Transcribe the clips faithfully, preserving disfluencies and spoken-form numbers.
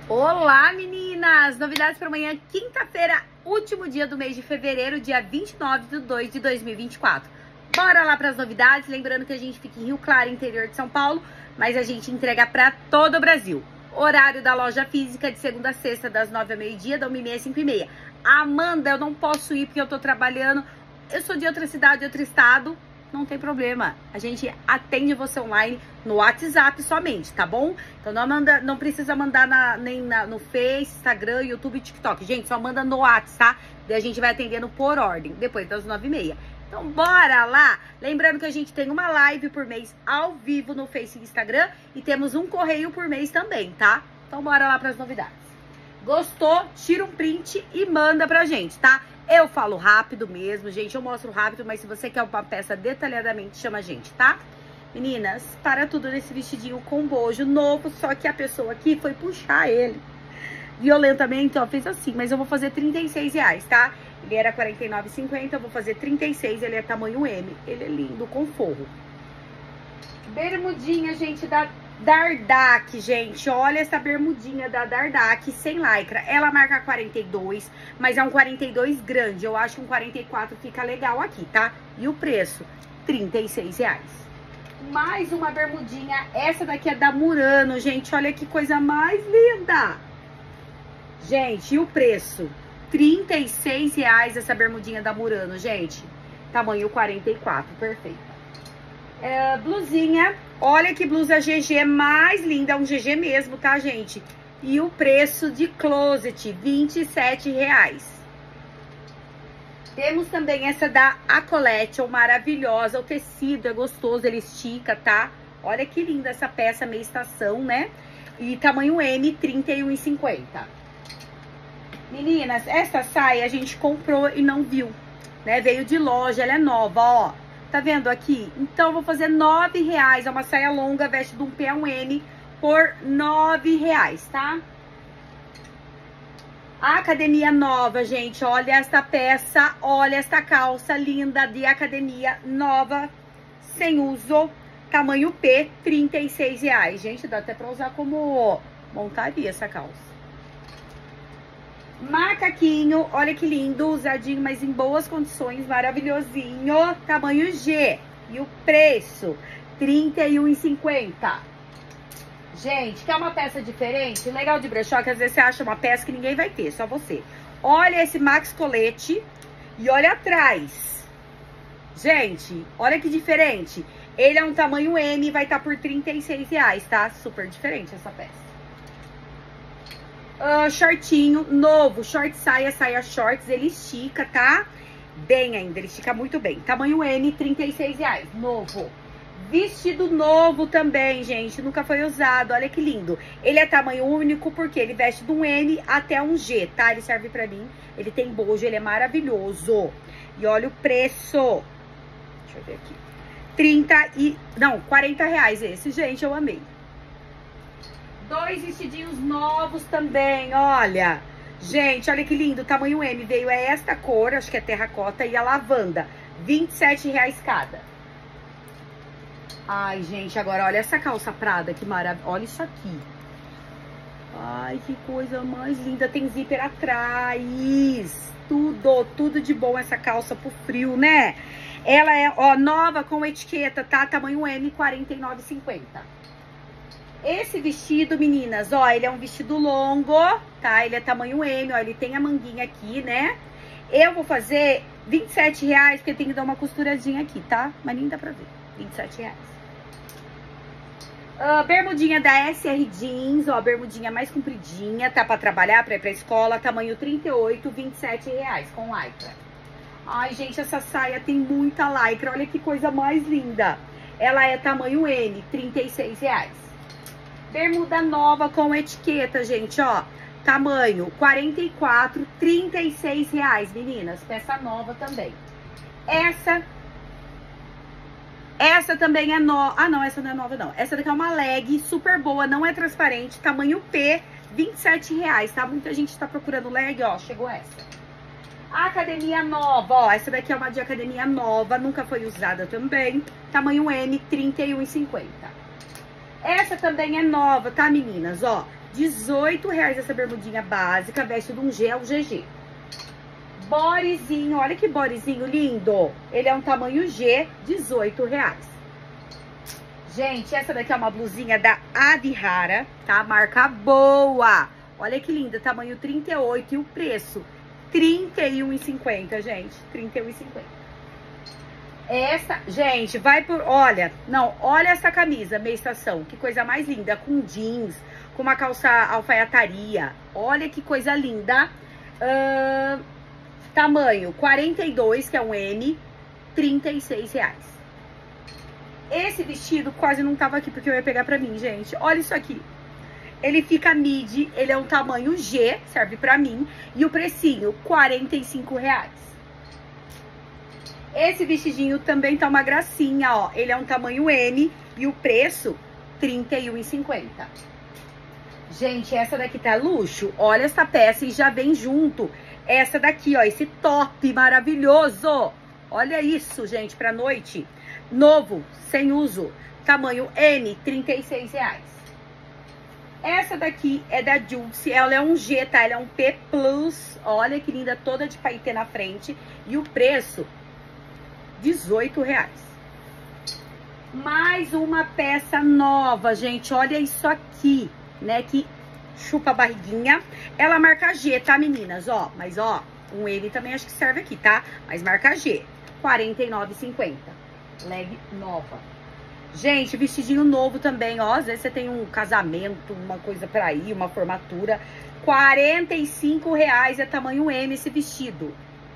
Olá, meninas! Novidades para amanhã, quinta-feira, último dia do mês de fevereiro, dia vinte e nove de dois de dois mil e vinte e quatro. Bora lá para as novidades, lembrando que a gente fica em Rio Claro, interior de São Paulo, mas a gente entrega para todo o Brasil. Horário da loja física de segunda a sexta, das nove ao meio-dia, da uma e meia às cinco e meia. Amanda, eu não posso ir porque eu tô trabalhando, eu sou de outra cidade, outro estado. Não tem problema, a gente atende você online no WhatsApp somente, tá bom? Então não, manda, não precisa mandar na, nem na, no Face, Instagram, YouTube, TikTok. Gente, só manda no WhatsApp, tá? Daí a gente vai atendendo por ordem, depois das nove e meia. Então bora lá! Lembrando que a gente tem uma live por mês ao vivo no Face e Instagram e temos um correio por mês também, tá? Então bora lá para as novidades. Gostou? Tira um print e manda pra gente, tá? Eu falo rápido mesmo, gente, eu mostro rápido, mas se você quer uma peça detalhadamente, chama a gente, tá? Meninas, para tudo nesse vestidinho com bojo novo, só que a pessoa aqui foi puxar ele violentamente, ó, fez assim, mas eu vou fazer trinta e seis reais, tá? Ele era quarenta e nove reais e cinquenta centavos, eu vou fazer trinta e seis, ele é tamanho M, ele é lindo, com forro. Bermudinha, gente, da Dardak, gente, olha essa bermudinha da Dardak sem lycra, ela marca quarenta e dois, mas é um quarenta e dois grande, eu acho que um quarenta e quatro fica legal aqui, tá? E o preço, trinta e seis reais. Mais uma bermudinha, essa daqui é da Murano, gente, olha que coisa mais linda. Gente, e o preço, trinta e seis reais essa bermudinha da Murano, gente, tamanho quarenta e quatro, perfeito. É, blusinha, olha que blusa G G mais linda, é um G G mesmo, tá, gente? E o preço de closet, vinte e sete reais. Temos também essa da A Collection, maravilhosa, o tecido é gostoso, ele estica, tá? Olha que linda essa peça, meia estação, né? E tamanho M, trinta e um reais e cinquenta centavos. Meninas, essa saia a gente comprou e não viu, né? Veio de loja, ela é nova, ó. Tá vendo aqui? Então, eu vou fazer nove reais. É uma saia longa, veste de um P a um M por nove reais, tá? A academia nova, gente. Olha esta peça, olha esta calça linda de academia nova, sem uso, tamanho P, trinta e seis reais. Gente, dá até pra usar como montaria essa calça. Macaquinho, olha que lindo, usadinho, mas em boas condições, maravilhosinho, tamanho G. E o preço, trinta e um reais e cinquenta centavos. Gente, quer uma peça diferente? Legal de brechó, que às vezes você acha uma peça que ninguém vai ter, só você. Olha esse Max Colete e olha atrás. Gente, olha que diferente. Ele é um tamanho M e vai estar por trinta e seis reais, tá? Super diferente essa peça. Uh, shortinho novo, short saia, saia shorts, ele estica, tá? Bem ainda, ele estica muito bem. Tamanho M, trinta e seis reais, novo. Vestido novo também, gente, nunca foi usado, olha que lindo. Ele é tamanho único porque ele veste de um M até um G, tá? Ele serve pra mim, ele tem bojo, ele é maravilhoso. E olha o preço. Deixa eu ver aqui. trinta e... não, quarenta reais esse, gente, eu amei. Dois vestidinhos novos também, olha. Gente, olha que lindo, tamanho M. Veio é esta cor, acho que é terracota, e a lavanda. vinte e sete reais cada. Ai, gente, agora olha essa calça Prada, que maravilha. Olha isso aqui. Ai, que coisa mais linda. Tem zíper atrás. Tudo, tudo de bom essa calça pro frio, né? Ela é, ó, nova com etiqueta, tá? Tamanho M, quarenta e nove reais e cinquenta centavos. Esse vestido, meninas, ó, ele é um vestido longo, tá? Ele é tamanho M, ó, ele tem a manguinha aqui, né? Eu vou fazer vinte e sete reais, porque tem que dar uma costuradinha aqui, tá? Mas nem dá pra ver, vinte e sete reais. Uh, bermudinha da S R Jeans, ó, bermudinha mais compridinha, tá? Pra trabalhar, pra ir pra escola, tamanho trinta e oito, vinte e sete reais, com lycra. Ai, gente, essa saia tem muita lycra, olha que coisa mais linda. Ela é tamanho M, trinta e seis reais. Bermuda nova com etiqueta, gente, ó. Tamanho quarenta e quatro, trinta e seis reais, meninas. Peça nova também. Essa... Essa também é nova. Ah, não, essa não é nova, não. Essa daqui é uma leg super boa, não é transparente. Tamanho P, vinte e sete reais, tá? Muita gente tá procurando leg, ó. Chegou essa. A academia nova, ó. Essa daqui é uma de academia nova, nunca foi usada também. Tamanho M, trinta e um reais e cinquenta centavos. Essa também é nova, tá, meninas? Ó, dezoito reais essa bermudinha básica, veste de um G ao G G. Bodyzinho, olha que bodyzinho lindo. Ele é um tamanho G, dezoito reais. Gente, essa daqui é uma blusinha da Adihara, tá? Marca boa. Olha que linda, tamanho trinta e oito e o preço trinta e um reais e cinquenta, gente. trinta e um reais e cinquenta. Essa, gente, vai por... Olha, não, olha essa camisa, meia estação. Que coisa mais linda, com jeans, com uma calça alfaiataria. Olha que coisa linda. Uh, tamanho quarenta e dois, que é um M, trinta e seis reais. Esse vestido quase não tava aqui, porque eu ia pegar pra mim, gente. Olha isso aqui. Ele fica midi, ele é um tamanho G, serve pra mim. E o precinho, quarenta e cinco reais. Esse vestidinho também tá uma gracinha, ó. Ele é um tamanho M e o preço, trinta e um reais e cinquenta. Gente, essa daqui tá luxo. Olha essa peça e já vem junto essa daqui, ó. Esse top maravilhoso. Olha isso, gente, pra noite. Novo, sem uso. Tamanho M, trinta e seis reais. Essa daqui é da Dulce. Ela é um G, tá? Ela é um P plus. Olha que linda, toda de paetê na frente. E o preço... dezoito reais. Mais uma peça nova, gente. Olha isso aqui, né? Que chupa a barriguinha. Ela marca G, tá, meninas? Ó, mas ó, um M também acho que serve aqui, tá? Mas marca G. quarenta e nove reais e cinquenta. Leg nova. Gente, vestidinho novo também, ó. Às vezes você tem um casamento, uma coisa pra ir, uma formatura. quarenta e cinco reais é tamanho M esse vestido.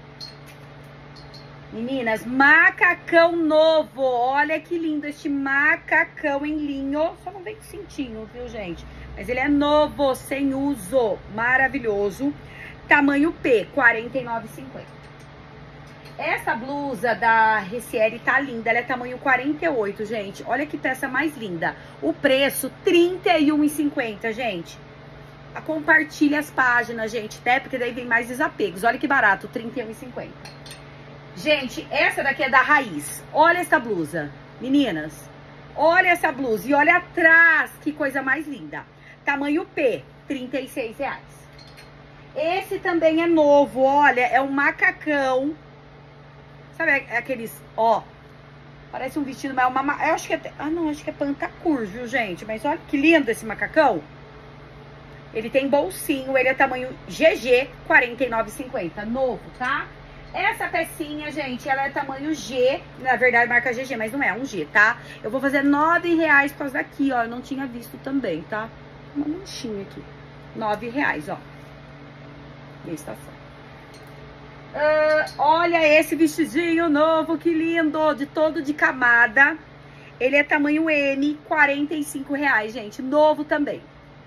Meninas, macacão novo. Olha que lindo este macacão em linho. Só não vem com cintinho, viu, gente? Mas ele é novo, sem uso. Maravilhoso. Tamanho P, quarenta e nove reais e cinquenta. Essa blusa da Reciere tá linda. Ela é tamanho quarenta e oito, gente. Olha que peça mais linda. O preço, trinta e um reais e cinquenta, gente. Compartilha as páginas, gente, né? Porque daí vem mais desapegos. Olha que barato, trinta e um reais e cinquenta. Gente, essa daqui é da Raiz. Olha essa blusa, meninas. Olha essa blusa e olha atrás, que coisa mais linda. Tamanho P, trinta e seis reais. Esse também é novo, olha, é um macacão. Sabe aqueles, ó, parece um vestido, mas é uma... Eu acho que é... Ah, não, acho que é pantacur, viu, gente? Mas olha que lindo esse macacão. Ele tem bolsinho, ele é tamanho G G, quarenta e nove reais e cinquenta. Novo, tá? Essa pecinha, gente, ela é tamanho G, na verdade marca G G, mas não é, é um G, tá? Eu vou fazer nove reais por causa daqui, ó, eu não tinha visto também, tá? Uma manchinha aqui, nove reais, ó. E estação. Uh, olha esse vestidinho novo, que lindo, de todo de camada. Ele é tamanho M, quarenta e cinco reais, gente, novo também.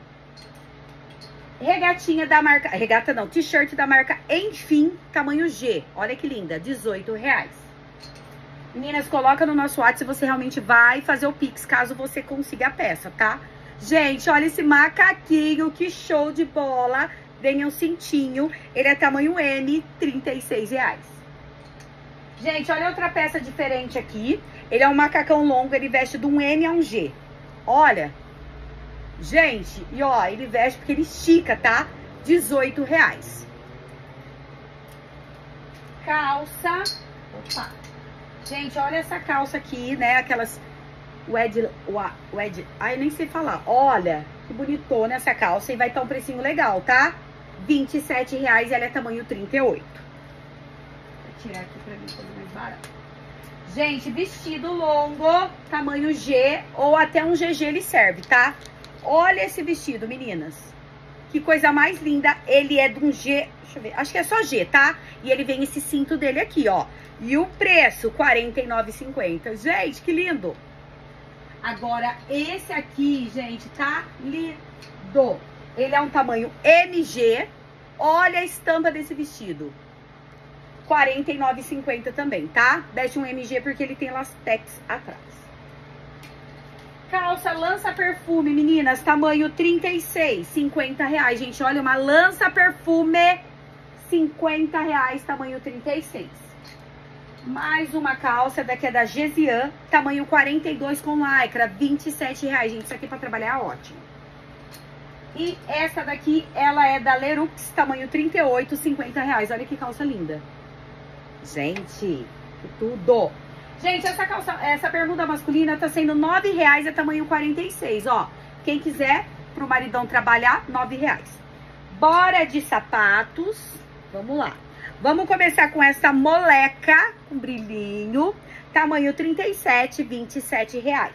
Regatinha da marca... Regata não, t-shirt da marca Enfim, tamanho G. Olha que linda, dezoito reais. Meninas, coloca no nosso WhatsApp se você realmente vai fazer o Pix, caso você consiga a peça, tá? Gente, olha esse macaquinho, que show de bola. Vem um cintinho, ele é tamanho M, trinta e seis reais. Gente, olha outra peça diferente aqui. Ele é um macacão longo, ele veste de um M a um G. Olha... Gente, e ó, ele veste porque ele estica, tá? dezoito reais. Calça. Opa. Gente, olha essa calça aqui, né? Aquelas... Wed... Wed... Ai, nem sei falar. Olha, que bonitona essa calça. E vai estar um precinho legal, tá? vinte e sete reais e ela é tamanho trinta e oito. Vou tirar aqui pra mim fazer mais barato. Gente, vestido longo, tamanho G ou até um G G ele serve, tá? Olha esse vestido, meninas. Que coisa mais linda. Ele é de um G... Deixa eu ver. Acho que é só G, tá? E ele vem esse cinto dele aqui, ó. E o preço, quarenta e nove reais e cinquenta. Gente, que lindo. Agora, esse aqui, gente, tá lindo. Ele é um tamanho M G. Olha a estampa desse vestido. quarenta e nove reais e cinquenta também, tá? Veste um M G porque ele tem lastex atrás. Calça lança-perfume, meninas, tamanho trinta e seis, cinquenta reais. Gente, olha, uma lança-perfume, cinquenta reais, tamanho trinta e seis. Mais uma calça, daqui é da Gesian, tamanho quarenta e dois com lycra, vinte e sete reais. Gente, isso aqui pra trabalhar é ótimo. E essa daqui, ela é da Lerux, tamanho trinta e oito, cinquenta reais. Olha que calça linda. Gente, que tudo. Gente, essa calça, essa bermuda masculina tá sendo nove reais, é tamanho quarenta e seis, ó. Quem quiser, pro maridão trabalhar, nove reais. Bora de sapatos. Vamos lá. Vamos começar com essa moleca, com brilhinho. Tamanho trinta e sete, vinte e sete reais.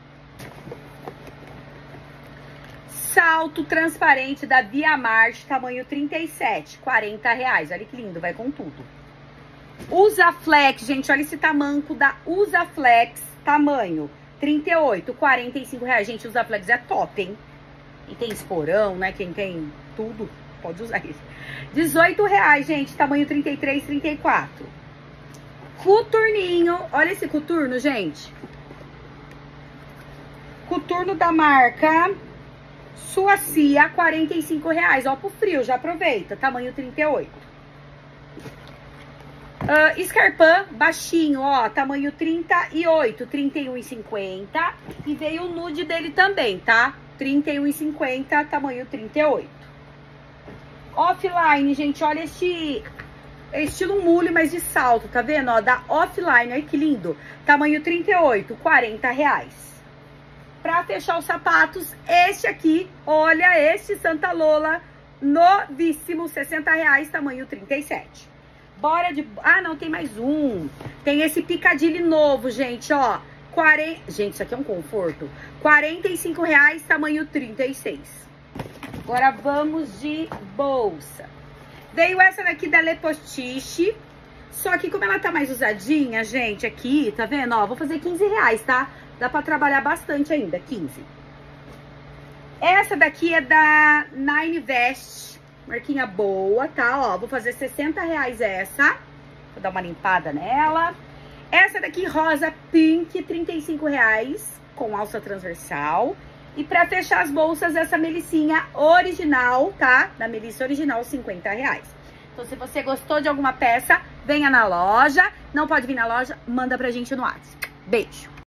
Salto transparente da Via Marte, tamanho trinta e sete, quarenta reais. Olha que lindo, vai com tudo. Usaflex, gente, olha esse tamanco da Usaflex, tamanho trinta e oito, quarenta e cinco reais. Gente, Usaflex é top, hein? E tem esporão, né? Quem tem tudo, pode usar isso. dezoito reais, gente, tamanho trinta e três, trinta e quatro. Coturninho, olha esse coturno, gente. Coturno da marca Suacia, quarenta e cinco reais. Ó, pro frio, já aproveita. Tamanho trinta e oito. Uh, Scarpan, baixinho, ó. Tamanho trinta e oito, trinta e um e cinquenta. E veio o nude dele também, tá? trinta e um e cinquenta, tamanho trinta e oito. Offline, gente, olha este... É estilo mule, mas de salto, tá vendo? Ó, da Offline, olha que lindo. Tamanho trinta e oito, quarenta reais. Pra fechar os sapatos, este aqui, olha, este Santa Lola, novíssimo, sessenta reais, tamanho trinta e sete. Bora de... Ah, não, tem mais um. Tem esse Piccadilly novo, gente, ó. quarenta... Gente, isso aqui é um conforto. quarenta e cinco reais, tamanho trinta e seis. Agora vamos de bolsa. Veio essa daqui da Le Postiche. Só que como ela tá mais usadinha, gente, aqui, tá vendo? Ó, vou fazer quinze reais, tá? Dá pra trabalhar bastante ainda, quinze. Essa daqui é da Nine Vest, marquinha boa, tá? Ó, vou fazer sessenta reais essa. Vou dar uma limpada nela. Essa daqui, rosa pink, trinta e cinco reais, com alça transversal. E pra fechar as bolsas, essa melicinha original, tá? Da Melissa original, cinquenta reais. Então, se você gostou de alguma peça, venha na loja. Não pode vir na loja, manda pra gente no WhatsApp. Beijo!